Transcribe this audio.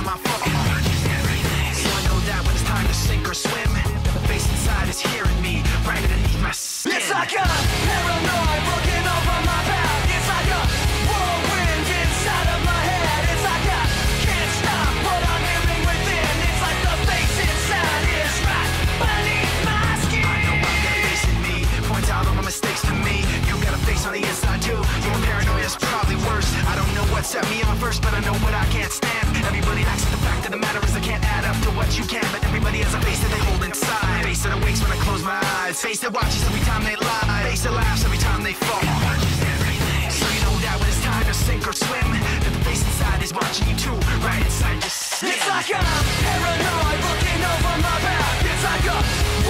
not my fault. So I know that when it's time to sink or swim, the face inside is hearing me right underneath my skin. It's like a paranoid looking over my back. It's like a whirlwind inside of my head. It's like I can't stop what I'm living within. It's like the face inside is right beneath my skin. I know I've got a face in me, points out all my mistakes to me. You got a face on the inside too. Your paranoia is probably worse. I don't know what set me on first, but I know what I can't stand. Everybody acts, the fact of the matter is I can't add up to what you can. But everybody has a face that they hold inside. Face that awakes when I close my eyes. Face that watches every time they lie. Face that laughs every time they fall. So you know that when it's time to sink or swim, that the face inside is watching you too, right inside your skin. It's like I'm paranoid looking over my back. It's like a